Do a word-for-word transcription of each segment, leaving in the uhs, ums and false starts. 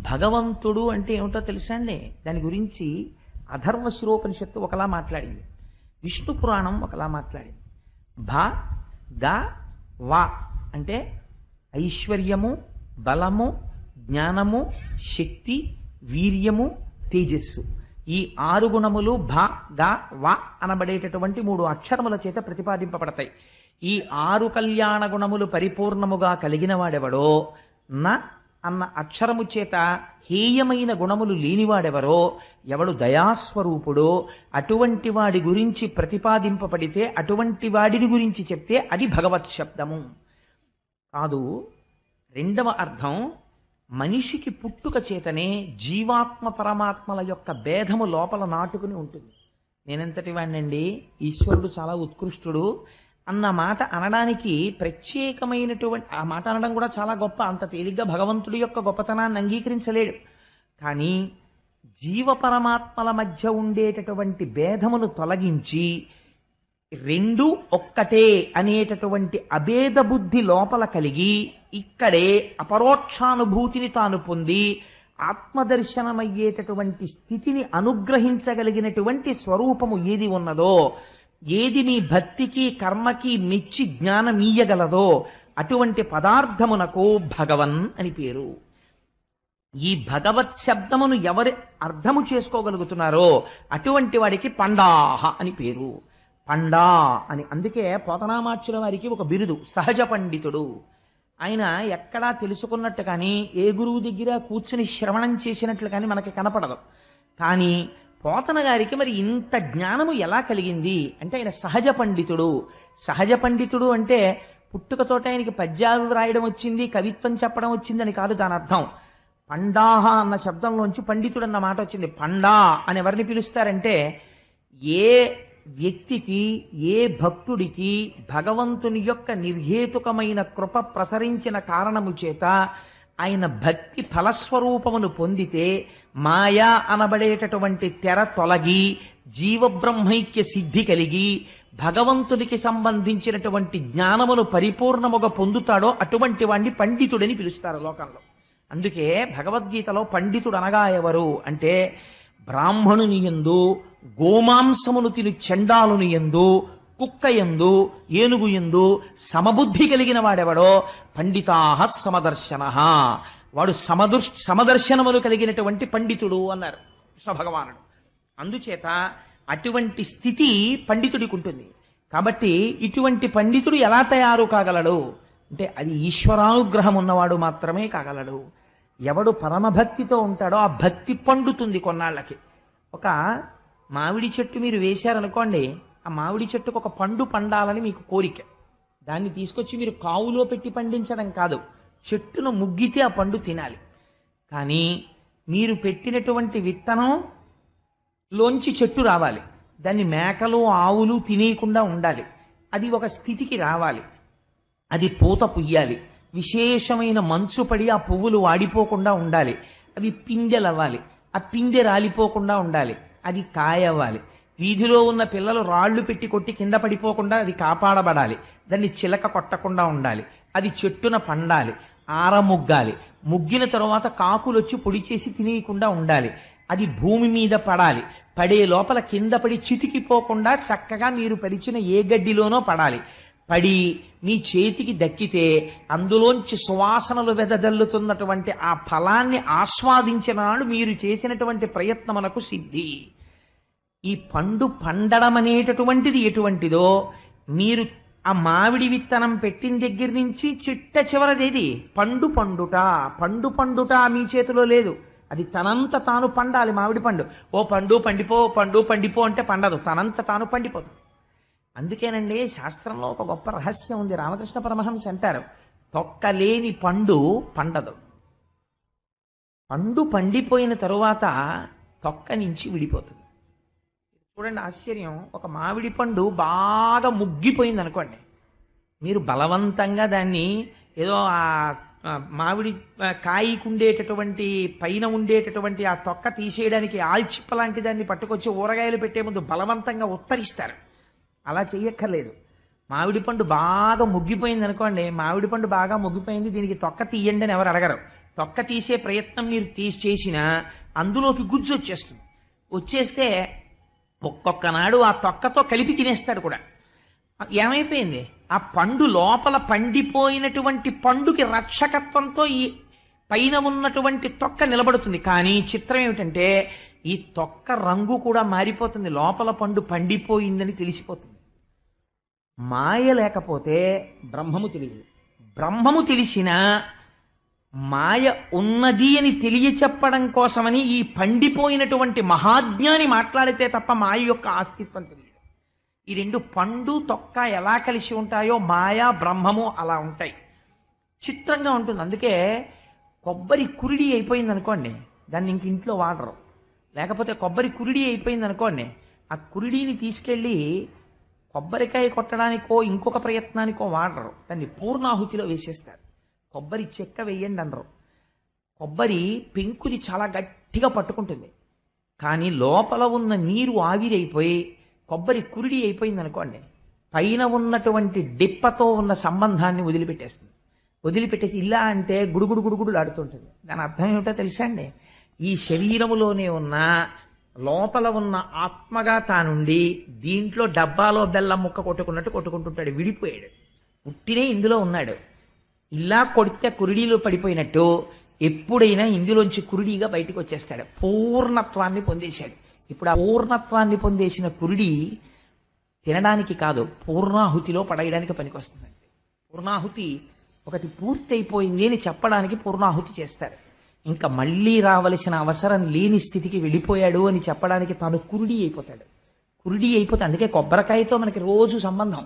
భగవంతుడు అంటే ఏమిటో తెలుసా అండి? దాని గురించి అథర్వ శిరోపనిషత్తు ఒకలా మాట్లాడింది, విష్ణు పురాణం ఒకలా మాట్లాడింది. భ గ వా అంటే ఐశ్వర్యము, బలము, జ్ఞానము, శక్తి, వీర్యము, తేజస్సు. ఈ ఆరు గుణములు భ గ వ అనబడేటటువంటి మూడు అక్షరముల చేత ప్రతిపాదింపబడతాయి. ఈ ఆరు కళ్యాణ గుణములు పరిపూర్ణముగా కలిగిన వాడెవడో, న అన్న అక్షరము చేత హేయమైన గుణములు లేనివాడెవరో, ఎవడు దయాస్వరూపుడో అటువంటి వాడి గురించి ప్రతిపాదింపబడితే, అటువంటి వాడిని గురించి చెప్తే అది భగవత్ శబ్దము కాదు. రెండవ అర్థం, మనిషికి పుట్టుక చేతనే జీవాత్మ పరమాత్మల యొక్క భేదము లోపల నాటుకుని ఉంటుంది. నేనెంతటి వాడినండి, ఈశ్వరుడు చాలా ఉత్కృష్టుడు అన్న మాట అనడానికి ప్రత్యేకమైనటువంటి, ఆ మాట అనడం కూడా చాలా గొప్ప, అంత తేలిగ్గా భగవంతుడి యొక్క గొప్పతనాన్ని అంగీకరించలేడు. కానీ జీవ పరమాత్మల మధ్య ఉండేటటువంటి భేదమును తొలగించి రెండు ఒక్కటే అనేటటువంటి అభేద బుద్ధి లోపల కలిగి ఇక్కడే అపరోక్షానుభూతిని తాను పొంది ఆత్మదర్శనమయ్యేటటువంటి స్థితిని అనుగ్రహించగలిగినటువంటి స్వరూపము ఏది ఉన్నదో, ఏది నీ భక్తికి కర్మకి మెచ్చి జ్ఞానమీయగలదో అటువంటి పదార్థమునకు భగవన్ అని పేరు. ఈ భగవత్ శబ్దమును ఎవరు అర్థము చేసుకోగలుగుతున్నారో అటువంటి వాడికి పండాహ అని పేరు. పండా అని, అందుకే పోతనామాచ్యుల వారికి ఒక బిరుదు సహజ పండితుడు. ఆయన ఎక్కడా తెలుసుకున్నట్టు కానీ, ఏ గురువు దగ్గర కూర్చుని శ్రవణం చేసినట్లు కానీ మనకి కనపడదు. కానీ పోతన గారికి మరి ఇంత జ్ఞానము ఎలా కలిగింది అంటే, ఆయన సహజ పండితుడు. సహజ పండితుడు అంటే పుట్టుకతోట ఆయనకి పద్యాలు రాయడం వచ్చింది, కవిత్వం చెప్పడం వచ్చిందని కాదు దాని అర్థం. పండాహ అన్న శబ్దంలోంచి పండితుడు అన్న మాట వచ్చింది. పండా అని ఎవరిని పిలుస్తారంటే, ఏ వ్యక్తికి, ఏ భక్తుడికి భగవంతుని యొక్క నిర్హేతుకమైన కృప ప్రసరించిన కారణము చేత ఆయన భక్తి ఫలస్వరూపమును పొందితే మాయా అనబడేటటువంటి తెర తొలగి జీవబ్రహ్మైక్య సిద్ధి కలిగి భగవంతునికి సంబంధించినటువంటి జ్ఞానమును పరిపూర్ణముగా పొందుతాడో అటువంటి వాణ్ణి పండితుడని పిలుస్తారు లోకంలో. అందుకే భగవద్గీతలో పండితుడు అనగా ఎవరు అంటే, బ్రాహ్మణుని యందు, గోమాంసమును తిని చండాలుని యందు, కుక్క యందు, ఏనుగు యందు సమబుద్ధి కలిగిన వాడెవడో పండితాహ సమదర్శన, వాడు సమదుర్ సమదర్శనములు కలిగినటువంటి పండితుడు అన్నారు కృష్ణ భగవానుడు. అందుచేత అటువంటి స్థితి పండితుడికి ఉంటుంది. కాబట్టి ఇటువంటి పండితుడు ఎలా తయారు కాగలడు అంటే, అది ఈశ్వరానుగ్రహం ఉన్నవాడు మాత్రమే కాగలడు. ఎవడు పరమభక్తితో ఉంటాడో ఆ భక్తి పండుతుంది కొన్నాళ్ళకి. ఒక మామిడి చెట్టు మీరు వేశారనుకోండి, ఆ మామిడి చెట్టుకు ఒక పండు పండాలని మీకు కోరిక. దాన్ని తీసుకొచ్చి మీరు కావులో పెట్టి పండించడం కాదు, చెట్టును ముగ్గితే ఆ పండు తినాలి. కానీ మీరు పెట్టినటువంటి విత్తనం లోంచి చెట్టు రావాలి, దాన్ని మేకలు ఆవులు తినేయకుండా ఉండాలి, అది ఒక స్థితికి రావాలి, అది పూత పుయ్యాలి, విశేషమైన మంచు పడి ఆ పువ్వులు వాడిపోకుండా ఉండాలి, అవి పిందెలవ్వాలి, ఆ పిందె రాలిపోకుండా ఉండాలి, అది కాయవ్వాలి, వీధిలో ఉన్న పిల్లలు రాళ్లు పెట్టి కొట్టి కింద పడిపోకుండా అది కాపాడబడాలి, దాన్ని చిలక కొట్టకుండా ఉండాలి, అది చెట్టున పండాలి, ఆర ముగ్గాలి, ముగ్గిన తరువాత కాకులు వచ్చి పొడి చేసి తినేయకుండా ఉండాలి, అది భూమి మీద పడాలి, పడే లోపల కింద పడి చితికిపోకుండా చక్కగా మీరు పరిచిన ఏ గడ్డిలోనో పడాలి, పడి మీ చేతికి దక్కితే అందులోంచి సువాసనలు వెదజల్లుతున్నటువంటి ఆ ఫలాన్ని ఆస్వాదించిన నాడు మీరు చేసినటువంటి ప్రయత్నమునకు సిద్ధి. ఈ పండు పండడం అనేటటువంటిది ఎటువంటిదో, మీరు ఆ మామిడి విత్తనం పెట్టిన దగ్గర నుంచి చిట్ట చివరదేది పండు పండుట. పండు పండుట మీ చేతిలో లేదు, అది తనంత తాను పండాలి. మామిడి పండు ఓ పండు పండిపో, పండు పండిపో అంటే పండదు, తనంత తాను పండిపోతుంది. అందుకేనండి శాస్త్రంలో ఒక గొప్ప రహస్యం ఉంది. రామకృష్ణ పరమహంస అంటారు, తొక్కలేని పండు పండదు. పండు పండిపోయిన తరువాత తొక్క నుంచి విడిపోతుంది. చూడండి ఆశ్చర్యం, ఒక మామిడి పండు బాగా ముగ్గిపోయింది అనుకోండి, మీరు బలవంతంగా దాన్ని ఏదో ఆ మామిడి కాయికి ఉండేటటువంటి పైన ఉండేటటువంటి ఆ తొక్క తీసేయడానికి ఆల్చిప్ప లాంటి దాన్ని పట్టుకొచ్చి ఊరగాయలు పెట్టే ముందు బలవంతంగా ఉత్తరిస్తారు. అలా చెయ్యక్కర్లేదు. మామిడి పండు బాగా ముగ్గిపోయింది అనుకోండి, మామిడి పండు బాగా ముగ్గిపోయింది, దీనికి తొక్క తీయండి అని ఎవరు అడగరు. తొక్క తీసే ప్రయత్నం మీరు తీసి చేసినా అందులోకి గుజ్జు వచ్చేస్తుంది. వచ్చేస్తే ఒక్కొక్క నాడు ఆ తొక్కతో కలిపి తినేస్తాడు కూడా. ఏమైపోయింది? ఆ పండు లోపల పండిపోయినటువంటి పండుకి రక్షకత్వంతో ఈ పైన ఉన్నటువంటి తొక్క నిలబడుతుంది. కానీ చిత్రం ఏమిటంటే ఈ తొక్క రంగు కూడా మారిపోతుంది, లోపల పండు పండిపోయిందని తెలిసిపోతుంది. మాయ లేకపోతే బ్రహ్మము తెలియదు. బ్రహ్మము తెలిసినా మాయ ఉన్నది అని తెలియచెప్పడం కోసమని ఈ పండిపోయినటువంటి మహాజ్ఞాని మాట్లాడితే తప్ప మాయ యొక్క అస్తిత్వం తెలియదు. ఈ రెండు పండు తొక్క ఎలా కలిసి ఉంటాయో మాయా బ్రహ్మము అలా ఉంటాయి. చిత్రంగా ఉంటుంది. అందుకే కొబ్బరి కురిడి అయిపోయింది అనుకోండి, దాన్ని ఇంక ఇంట్లో వాడరు. లేకపోతే కొబ్బరి కురిడి అయిపోయింది అనుకోండి, ఆ కురిడిని తీసుకెళ్ళి కొబ్బరికాయ కొట్టడానికో ఇంకొక ప్రయత్నానికో వాడరు, దాన్ని పూర్ణాహుతిలో వేసేస్తారు. కొబ్బరి చెక్క వేయండి అనరు. కొబ్బరి పెంకుని చాలా గట్టిగా పట్టుకుంటుంది, కానీ లోపల ఉన్న నీరు ఆవిరైపోయి కొబ్బరి కురిడి అయిపోయింది అనుకోండి, పైన ఉన్నటువంటి డిప్పతో ఉన్న సంబంధాన్ని వదిలిపెట్టేస్తుంది. వదిలిపెట్టేసి ఇలా అంటే గుడుగుడు గుడుగుడు ఆడుతుంటుంది. దాని అర్థం ఏమిటో తెలుసా అండి? ఈ శరీరములోనే ఉన్న లోపల ఉన్న ఆత్మగా తానుండి దీంట్లో డబ్బాలో బెల్లం ముక్క కొట్టుకున్నట్టు కొట్టుకుంటుంటాడు. విడిపోయాడు, పుట్టినే ఇందులో ఉన్నాడు. ఇలా కొడితే కురిడీలో పడిపోయినట్టు ఎప్పుడైనా ఇందులోంచి కురిడీగా బయటకు వచ్చేస్తాడు. పూర్ణత్వాన్ని పొందేశాడు. ఇప్పుడు ఆ పూర్ణత్వాన్ని పొందేసిన కురిడి తినడానికి కాదు, పూర్ణాహుతిలో పడేయడానికి పనికొస్తుందండి. పూర్ణాహుతి ఒకటి పూర్తయిపోయింది అని చెప్పడానికి పూర్ణాహుతి చేస్తారు. ఇంకా మళ్ళీ రావలసిన అవసరం లేని స్థితికి వెళ్ళిపోయాడు అని చెప్పడానికి తాను కురిడి అయిపోతాడు. కురిడి అయిపోతే అందుకే కొబ్బరికాయతో మనకి రోజు సంబంధం.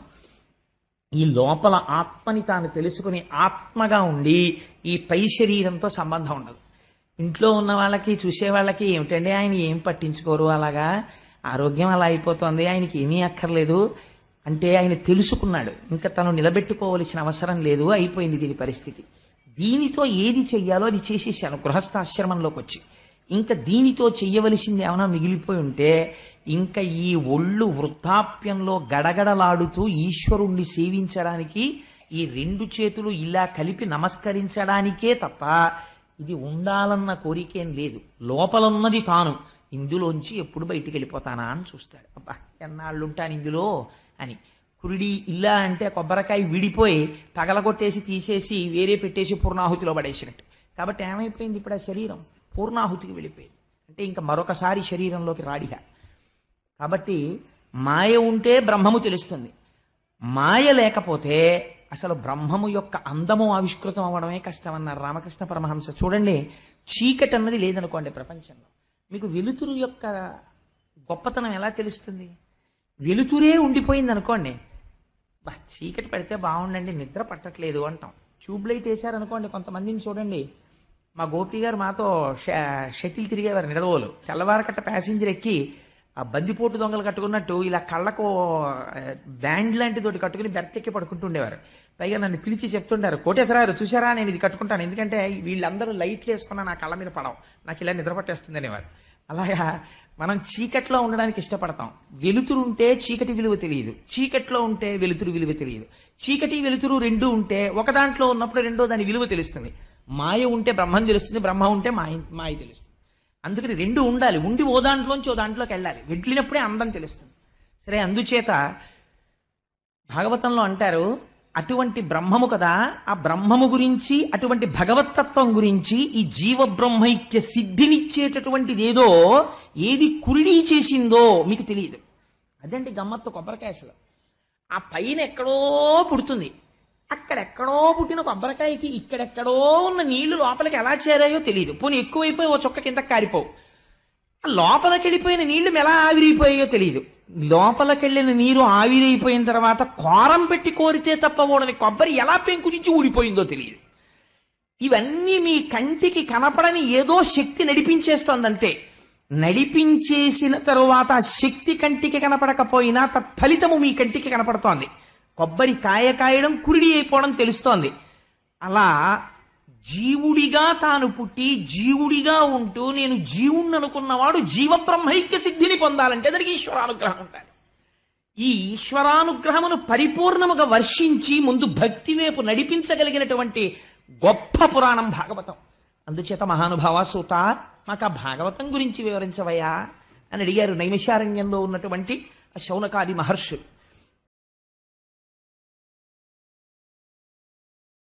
ఈ లోపల ఆత్మని తాను తెలుసుకుని ఆత్మగా ఉండి ఈ పై శరీరంతో సంబంధం ఉండదు. ఇంట్లో ఉన్న వాళ్ళకి చూసే వాళ్ళకి ఏమిటండి ఆయన ఏం పట్టించుకోరు, అలాగా ఆరోగ్యం అలా అయిపోతుంది, ఆయనకి ఏమీ అక్కర్లేదు అంటే ఆయన తెలుసుకున్నాడు. ఇంకా తను నిలబెట్టుకోవలసిన అవసరం లేదు, అయిపోయింది దీని పరిస్థితి. దీనితో ఏది చెయ్యాలో అది చేసేసాను గృహస్థాశ్రమంలోకి వచ్చి. ఇంకా దీనితో చెయ్యవలసింది ఏమైనా మిగిలిపోయి ఉంటే ఇంకా ఈ ఒళ్ళు వృద్ధాప్యంలో గడగడలాడుతూ ఈశ్వరుణ్ణి సేవించడానికి ఈ రెండు చేతులు ఇలా కలిపి నమస్కరించడానికే తప్ప ఇది ఉండాలన్న కోరికేం లేదు. లోపలున్నది తాను, ఇందులోంచి ఎప్పుడు బయటికి వెళ్ళిపోతానా అని చూస్తాడు. అబ్బా ఎన్నాళ్ళు ఉంటాను ఇందులో అని. కురిడి ఇలా అంటే కొబ్బరికాయ విడిపోయి పగలగొట్టేసి తీసేసి వేరే పెట్టేసి పూర్ణాహుతిలో పడేసినట్టు. కాబట్టి ఏమైపోయింది? ఇప్పుడు ఆ శరీరం పూర్ణాహుతికి వెళ్ళిపోయింది. అంటే ఇంకా మరొకసారి శరీరంలోకి రాడిగా. కాబట్టి మాయ ఉంటే బ్రహ్మము తెలుస్తుంది. మాయ లేకపోతే అసలు బ్రహ్మము యొక్క అందము ఆవిష్కృతం అవ్వడమే కష్టం అన్నారు రామకృష్ణ పరమహంస. చూడండి, చీకటి అన్నది లేదనుకోండి ప్రపంచంలో, మీకు వెలుతురు యొక్క గొప్పతనం ఎలా తెలుస్తుంది? వెలుతురే ఉండిపోయింది అనుకోండి, బా చీకటి పడితే బాగుండండి నిద్ర పట్టట్లేదు అంటాం. ట్యూబ్ లైట్ వేశారనుకోండి, కొంతమందిని చూడండి, మా గోపి గారు మాతో షటిల్ తిరిగేవారు నిడదవోలు. తెల్లవారకట్ట ప్యాసింజర్ ఎక్కి ఆ బందిపోటు దొంగలు కట్టుకున్నట్టు ఇలా కళ్ళకు బ్యాండ్ లాంటితోటి కట్టుకుని బెర్తెక్కి పడుకుంటుండేవారు. పైగా నన్ను పిలిచి చెప్తుంటారు, కోటేశ్వరారు చూసారా నేను ఇది కట్టుకుంటాను, ఎందుకంటే వీళ్ళందరూ లైట్లు వేసుకున్నా నా కళ్ళ మీద పడవు, నాకు ఇలా నిద్ర పట్టేస్తుంది అనేవారు. అలాగా మనం చీకట్లో ఉండడానికి ఇష్టపడతాం. వెలుతురు ఉంటే చీకటి విలువ తెలియదు, చీకట్లో ఉంటే వెలుతురు విలువ తెలియదు. చీకటి వెలుతురు రెండు ఉంటే ఒక దాంట్లో ఉన్నప్పుడు రెండో దాని విలువ తెలుస్తుంది. మాయ ఉంటే బ్రహ్మం తెలుస్తుంది, బ్రహ్మ ఉంటే మాయ మాయ తెలుస్తుంది. అందుకని రెండు ఉండాలి, ఉండి ఓ దాంట్లోంచి ఓ దాంట్లోకి వెళ్ళాలి, వెళ్ళినప్పుడే అందం తెలుస్తుంది. సరే, అందుచేత భాగవతంలో అంటారు అటువంటి బ్రహ్మము కదా, ఆ బ్రహ్మము గురించి అటువంటి భగవత్తత్వం గురించి ఈ జీవ బ్రహ్మైక్య సిద్ధినిచ్చేటటువంటిది ఏదో ఏది కురిడి చేసిందో మీకు తెలియదు. అదండి గమ్మత్తు కొబ్బరికాయ. అసలు ఆ పైన ఎక్కడో పుడుతుంది, అక్కడెక్కడో పుట్టిన కొబ్బరికాయకి ఇక్కడెక్కడో ఉన్న నీళ్లు లోపలికి ఎలా చేరాయో తెలియదు. పోనీ ఎక్కువైపోయి ఓ చొక్క కింద కారిపోవు. లోపలికి వెళ్ళిపోయిన నీళ్లు ఎలా ఆవిరైపోయాయో తెలియదు. లోపలికెళ్ళిన నీరు ఆవిరైపోయిన తర్వాత కోరం పెట్టి కోరితే తప్ప ఊడని కొబ్బరి ఎలా పెంకు నుంచి ఊడిపోయిందో తెలియదు. ఇవన్నీ మీ కంటికి కనపడని ఏదో శక్తి నడిపించేస్తోందంతే. నడిపించేసిన తరువాత శక్తి కంటికి కనపడకపోయినా తత్ఫలితము మీ కంటికి కనపడుతోంది. కొబ్బరి కాయ కాయడం కురిడి అయిపోవడం తెలుస్తోంది. అలా జీవుడిగా తాను పుట్టి జీవుడిగా ఉంటూ నేను జీవుణ్ణి అనుకున్నవాడు జీవబ్రహ్మైక్య సిద్ధిని పొందాలంటే దానికి ఈశ్వరానుగ్రహం ఉండాలి. ఈ ఈశ్వరానుగ్రహమును పరిపూర్ణముగా వర్షించి ముందు భక్తి వైపు నడిపించగలిగినటువంటి గొప్ప పురాణం భాగవతం. అందుచేత మహానుభావ సూత మాకు ఆ భాగవతం గురించి వివరించవయ్యా అని అడిగారు నైమిషారణ్యంలో ఉన్నటువంటి ఆ శౌనకాది మహర్షులు.